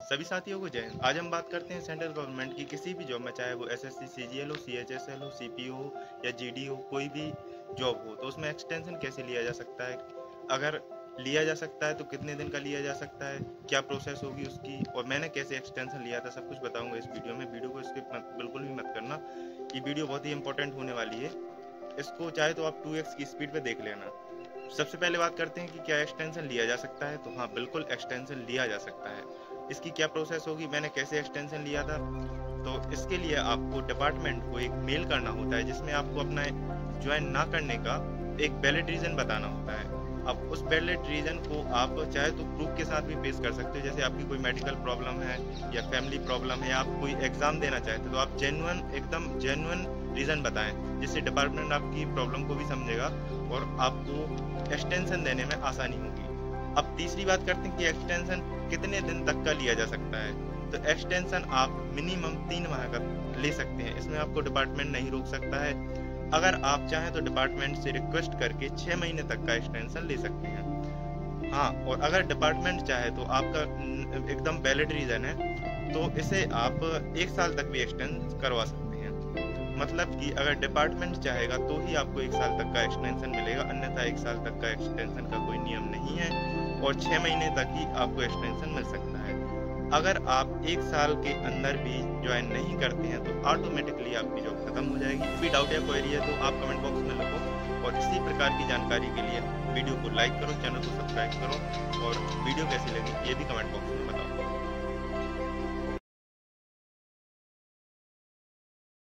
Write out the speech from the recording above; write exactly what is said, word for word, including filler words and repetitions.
सभी साथियों को जय हिंद। आज हम बात करते हैं सेंट्रल गवर्नमेंट की किसी भी जॉब में, चाहे वो एसएससी, सीजीएल हो, सीएचएसएल हो, सीपीओ हो या जीडी हो, कोई भी जॉब हो, तो उसमें एक्सटेंशन कैसे लिया जा सकता है, अगर लिया जा सकता है तो कितने दिन का लिया जा सकता है, क्या प्रोसेस होगी उसकी, और मैंने कैसे एक्सटेंशन लिया था, सब कुछ बताऊंगा इस वीडियो में। वीडियो को स्किप मत बिल्कुल भी मत करना, ये वीडियो बहुत ही इंपॉर्टेंट होने वाली है। इसको चाहे तो आप टू एक्स की स्पीड पे देख लेना। सबसे पहले बात करते हैं कि क्या एक्सटेंशन लिया जा सकता है। तो हाँ, बिल्कुल एक्सटेंशन लिया जा सकता है। इसकी क्या प्रोसेस होगी, मैंने कैसे एक्सटेंशन लिया था, तो इसके लिए आपको डिपार्टमेंट को एक मेल करना होता है जिसमें आपको अपना ज्वाइन ना करने का एक वैलिड रीज़न बताना होता है। अब उस वैलिड रीज़न को आप चाहे तो प्रूफ के साथ भी पेश कर सकते हो, जैसे आपकी कोई मेडिकल प्रॉब्लम है या फैमिली प्रॉब्लम है या आप कोई एग्ज़ाम देना चाहते हो, तो आप जेन्युइन, एकदम जेन्युइन रीज़न बताएं, जिससे डिपार्टमेंट आपकी प्रॉब्लम को भी समझेगा और आपको एक्सटेंशन देने में आसानी होगी। अब तीसरी बात करते हैं कि एक्सटेंशन कितने दिन तक का लिया जा सकता है। तो एक्सटेंशन आप मिनिमम तीन माह का ले सकते हैं, इसमें आपको डिपार्टमेंट नहीं रोक सकता है। अगर आप चाहें तो डिपार्टमेंट से रिक्वेस्ट करके छः महीने तक का एक्सटेंशन ले सकते हैं। हाँ, और अगर डिपार्टमेंट चाहे तो आपका एकदम वैलिड रीज़न है तो इसे आप एक साल तक भी एक्सटेंड करवा सकते हैं। मतलब कि अगर डिपार्टमेंट चाहेगा तो ही आपको एक साल तक का एक्सटेंशन मिलेगा, अन्यथा एक साल तक का एक्सटेंशन का कोई नियम नहीं है और छः महीने तक ही आपको एक्सटेंशन मिल सकता है। अगर आप एक साल के अंदर भी ज्वाइन नहीं करते हैं तो ऑटोमेटिकली आपकी जॉब खत्म हो जाएगी। कोई डाउट या क्वेरी है तो आप कमेंट बॉक्स में लिखो, और इसी प्रकार की जानकारी के लिए वीडियो को लाइक करो, चैनल को सब्सक्राइब करो, और वीडियो कैसी लगी ये भी कमेंट बॉक्स में बताओ।